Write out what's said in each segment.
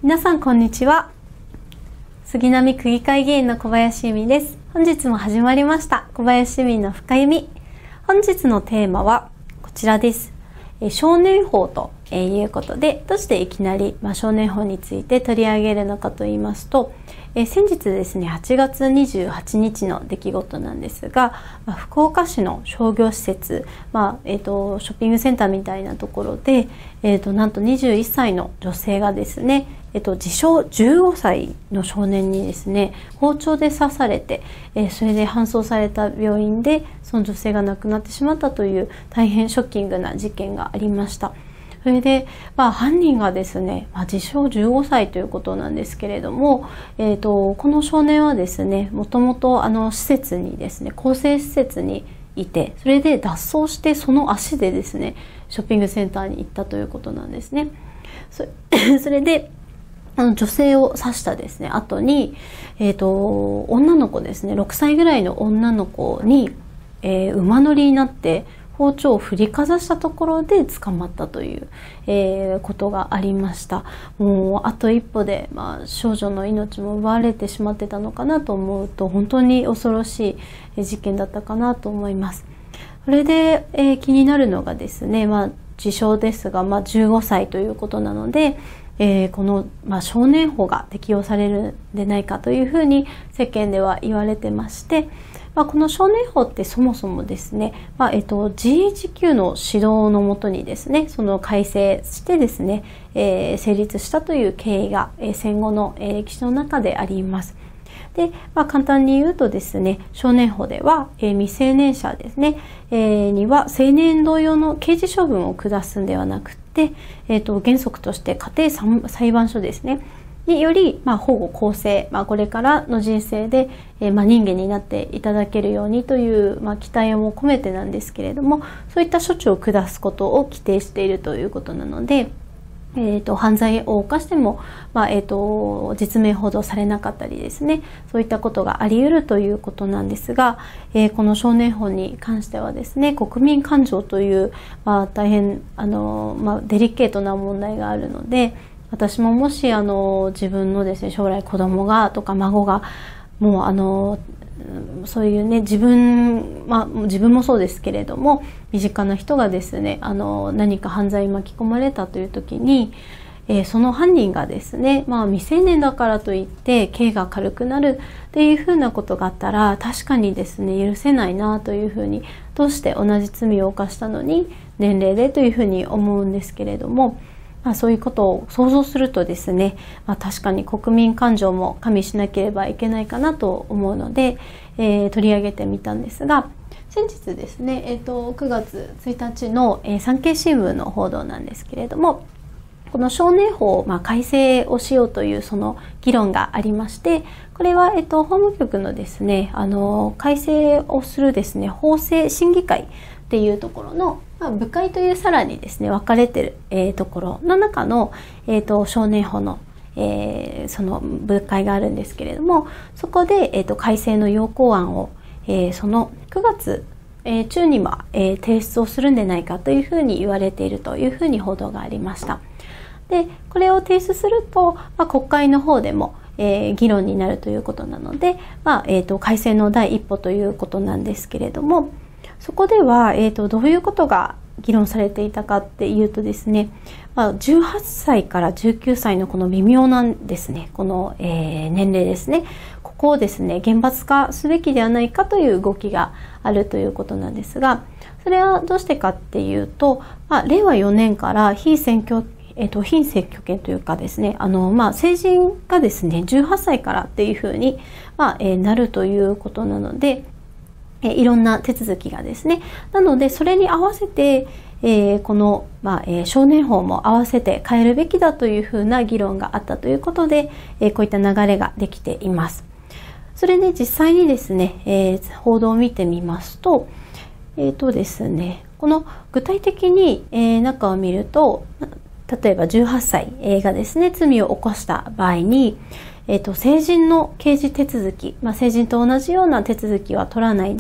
皆さんこんにちは。杉並区議会議員の小林由美です。本日も始まりました小林由美の深読み。本日のテーマはこちらです。少年法ということで、どうしていきなり少年法について取り上げるのかと言いますと、先日ですね、8月28日の出来事なんですが、福岡市の商業施設、ショッピングセンターみたいなところで、なんと21歳の女性がですね、自称15歳の少年にですね、包丁で刺されて、それで搬送された病院でその女性が亡くなってしまったという大変ショッキングな事件がありました。それで、犯人がですね、自称15歳ということなんですけれども、この少年はですね、もともと施設にですね、更生施設にいて、それで脱走してその足でですね、ショッピングセンターに行ったということなんですね。それで、女性を刺したですね、後に、女の子ですね、6歳ぐらいの女の子に、馬乗りになって包丁を振りかざしたところで捕まったという、ことがありました。もうあと一歩で、少女の命も奪われてしまってたのかなと思うと、本当に恐ろしい事件だったかなと思います。それで、気になるのがですね、自称ですが、15歳ということなので、この、少年法が適用されるんでないかというふうに世間では言われてまして、この少年法ってそもそもですね、GHQ の指導のもとにですね、その改正してですね、成立したという経緯が、戦後の、歴史の中であります。で、簡単に言うとですね、少年法では、未成年者ですね、には青年同様の刑事処分を下すんではなくて、原則として家庭裁判所ですね、により、保護更生、これからの人生で、人間になっていただけるようにという、期待をも込めてなんですけれども、そういった処置を下すことを規定しているということなので、犯罪を犯しても、実名報道されなかったりですね、そういったことがあり得るということなんですが、この少年法に関してはですね、国民感情という、大変デリケートな問題があるので、私ももし自分のですね、将来子供がとか孫がもうそういうね、自分もそうですけれども、身近な人がですね、何か犯罪に巻き込まれたという時に、その犯人がですね、未成年だからといって刑が軽くなるっていうふうなことがあったら、確かにですね、許せないなというふうに、どうして同じ罪を犯したのに年齢でというふうに思うんですけれども、そういうことを想像するとですね、確かに国民感情も加味しなければいけないかなと思うので、取り上げてみたんですが、先日ですね、9月1日の、産経新聞の報道なんですけれども、この少年法を、改正をしようというその議論がありまして、これは、法務局のですね、改正をするですね、法制審議会っていうところの、部会というさらにですね、分かれてる、ところの中の、少年法の、その部会があるんですけれども、そこで、改正の要項案を、その9月、中には、提出をするんでないかというふうに言われているというふうに報道がありました。で、これを提出すると、国会の方でも、議論になるということなので、改正の第一歩ということなんですけれども、そこでは、どういうことが議論されていたかっていうとですね、18歳から19歳のこの微妙なんですね、この、年齢ですね、ここをですね、厳罰化すべきではないかという動きがあるということなんですが、それはどうしてかっていうと、令和4年から非選挙権というかですね、成人がですね、18歳からっていうふうに、なるということなので、いろんな手続きがですね。なので、それに合わせて、この、少年法も合わせて変えるべきだというふうな議論があったということで、こういった流れができています。それで実際にですね、報道を見てみますと、ですね、この具体的に、中を見ると、例えば18歳がですね、罪を犯した場合に、成人の刑事手続き、成人と同じような手続きは取らないで、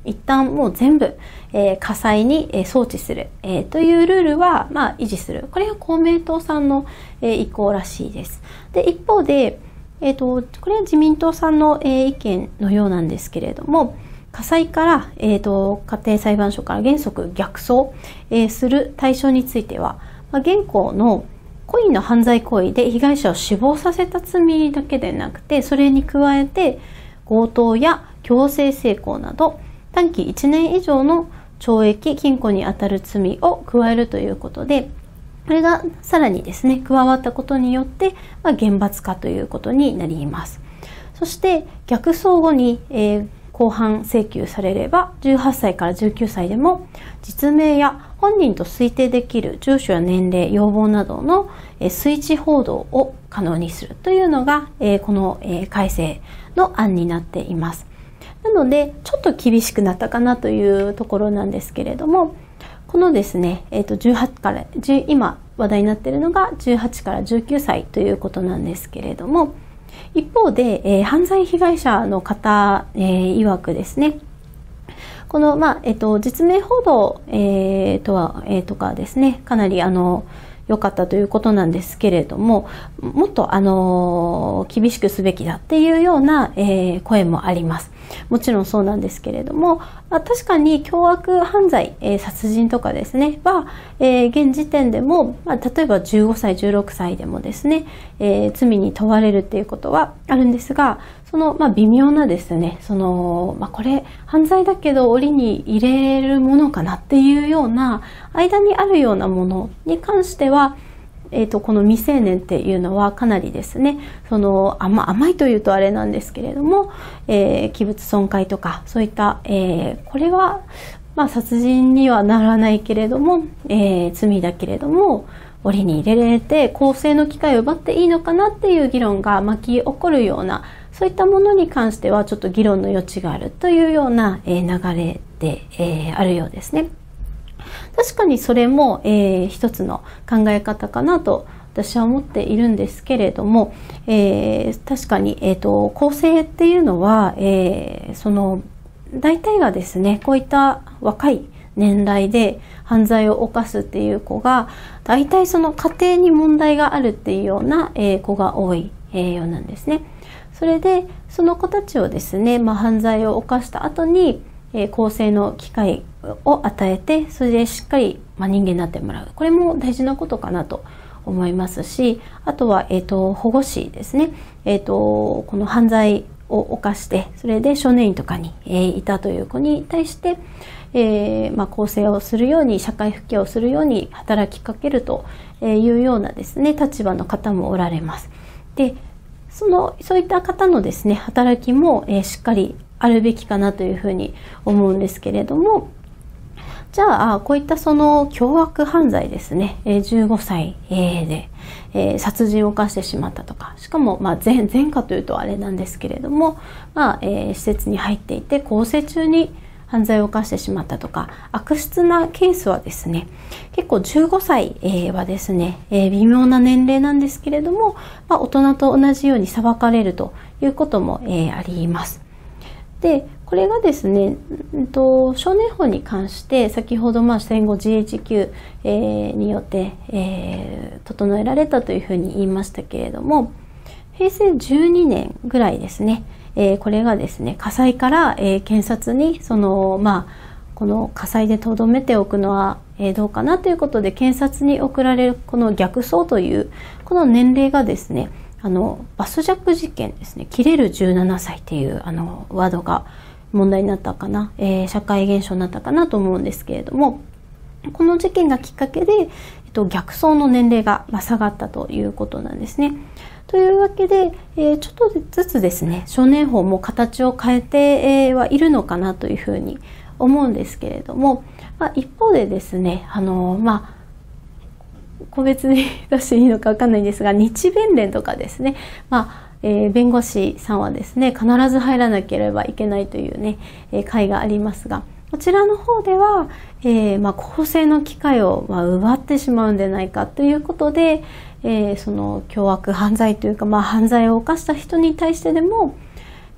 一旦もう全部、家裁に送致する、というルールは、維持する。これは公明党さんの、意向らしいです。で、一方で、これは自民党さんの、意見のようなんですけれども、家裁から、家庭裁判所から原則逆送、する対象については、現行の故意の犯罪行為で被害者を死亡させた罪だけでなくて、それに加えて強盗や強制性交など短期1年以上の懲役・禁錮にあたる罪を加えるということで、これがさらにですね、加わったことによって、厳罰化ということになります。そして逆送後に、公判請求されれば、18歳から19歳でも実名や本人と推定できる住所や年齢、要望などの推知報道を可能にするというのが、この改正の案になっています。なので、ちょっと厳しくなったかなというところなんですけれども、このですね、18から今話題になっているのが18から19歳ということなんですけれども、一方で、犯罪被害者の方、曰くですね、この、実名報道、とかですね、かなり良かったということなんですけれども、もっと厳しくすべきだっていうような、声もあります。もちろんそうなんですけれども、確かに凶悪犯罪、殺人とかですねは、現時点でも、例えば15歳16歳でもですね、罪に問われるっていうことはあるんですが、その、微妙なですね、これ犯罪だけど檻に入れるものかなっていうような間にあるようなものに関しては、この未成年っていうのはかなりですね、甘いというとあれなんですけれども、器物損壊とかそういった、これは殺人にはならないけれども、罪だけれども檻に入れられて更生の機会を奪っていいのかなっていう議論が巻き起こるような、そういったものに関してはちょっと議論の余地があるというような、流れで、あるようですね。確かにそれも、一つの考え方かなと私は思っているんですけれども、確かに、更生っていうのは、大体がですね、こういった若い年代で犯罪を犯すっていう子が、大体その家庭に問題があるっていうような、子が多い、ようなんですね。それで、その子たちをですね、犯罪を犯した後に、更生の機会を与えて、それでしっかり、人間になってもらう。これも大事なことかなと思いますし、あとは、保護司ですね。この犯罪を犯して、それで少年院とかに、いたという子に対して、更生をするように、社会復帰をするように働きかけるというようなですね、立場の方もおられます。で、そういった方のですね、働きも、しっかりあるべきかなというふうに思うんですけれども、じゃあ、こういった凶悪犯罪ですね、15歳で、殺人を犯してしまったとか、しかも、前科というとあれなんですけれども、施設に入っていて、更生中に犯罪を犯してしまったとか、悪質なケースはですね、結構15歳はですね、微妙な年齢なんですけれども、大人と同じように裁かれるということもあります。で、これがですね、少年法に関して、先ほど戦後 GHQ、によって、整えられたというふうに言いましたけれども、平成12年ぐらいですね、これがですね、家裁から、検察にこの家裁で留めておくのは、どうかなということで検察に送られるこの逆送というこの年齢がですね、バスジャック事件ですね、切れる17歳っていうワードが問題になったかな、社会現象になったかなと思うんですけれども、この事件がきっかけで、逆送の年齢が下がったということなんですね。というわけで、ちょっとずつですね、少年法も形を変えてはいるのかなというふうに思うんですけれども、一方でですね、個別に出していいのかわかんないんですが、日弁連とかですね、弁護士さんはですね、必ず入らなければいけないというね、会がありますが、こちらの方では、更生の機会を奪ってしまうんではないかということで、その凶悪犯罪というか、犯罪を犯した人に対してでも、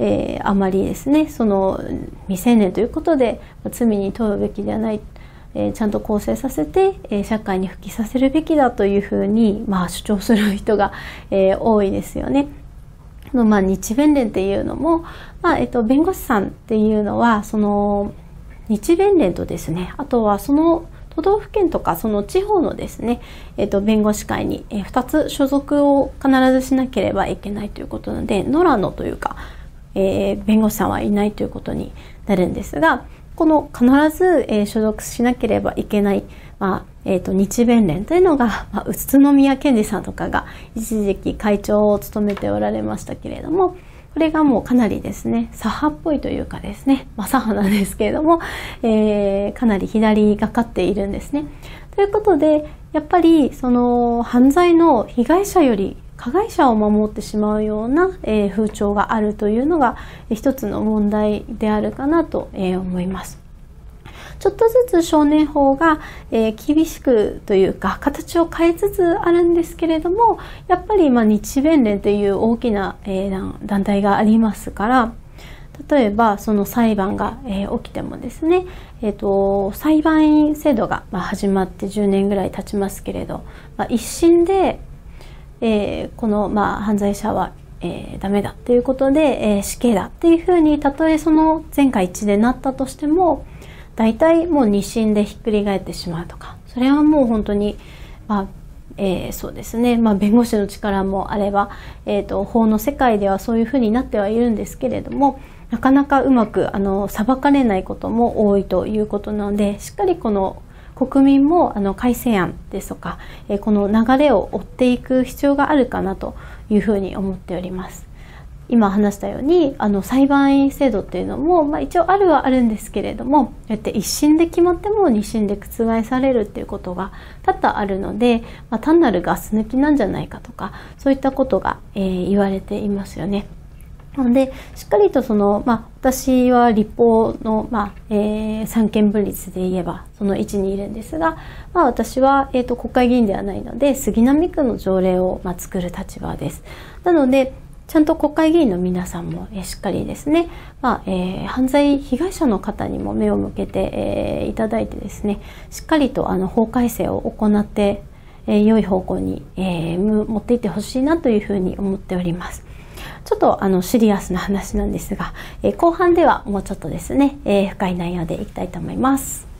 あまりですね、その未成年ということで罪に問うべきではない、ちゃんと更生させて、社会に復帰させるべきだというふうに、主張する人が、多いですよね。日弁連っていうのも、弁護士さんっていうのはその日弁連とですね、あとはその都道府県とかその地方のですね、弁護士会に2つ所属を必ずしなければいけないということなので、野良のというか、弁護士さんはいないということになるんですが、この必ず、所属しなければいけない、日弁連というのが、宇都宮健児さんとかが一時期会長を務めておられましたけれども、これがもうかなりですね、左派っぽいというかですね、左派なんですけれども、かなり左がかっているんですね。ということで、やっぱりその犯罪の被害者より加害者を守ってしまうような、風潮があるというのが一つの問題であるかなと、思います。ちょっとずつ少年法が、厳しくというか形を変えつつあるんですけれども、やっぱり日弁連という大きな、団体がありますから、例えばその裁判が、起きてもですね、裁判員制度が、始まって10年ぐらい経ちますけれど、一審でこの、犯罪者は、ダメだということで、死刑だっていうふうに、たとえその全会一致でなったとしても、大体もう二審でひっくり返ってしまうとか、それはもう本当に、そうですね、弁護士の力もあれば、法の世界ではそういうふうになってはいるんですけれども、なかなかうまく裁かれないことも多いということなので、しっかりこの国民も改正案ですとか、この流れを追っていく必要があるかなというふうに思っております。今話したように裁判員制度っていうのも、一応あるはあるんですけれども、やって一審で決まっても二審で覆されるっていうことが多々あるので、単なるガス抜きなんじゃないかとか、そういったことが、言われていますよね。なのでしっかりとその、私は立法の、三権分立で言えばその位置にいるんですが、私は、国会議員ではないので杉並区の条例を、作る立場です。なのでちゃんと国会議員の皆さんも、しっかりですね、犯罪被害者の方にも目を向けて、いただいてですね、しっかりと法改正を行って、良い方向に、持っていってほしいなというふうに思っております。ちょっとシリアスな話なんですが、後半ではもうちょっとですね、深い内容でいきたいと思います。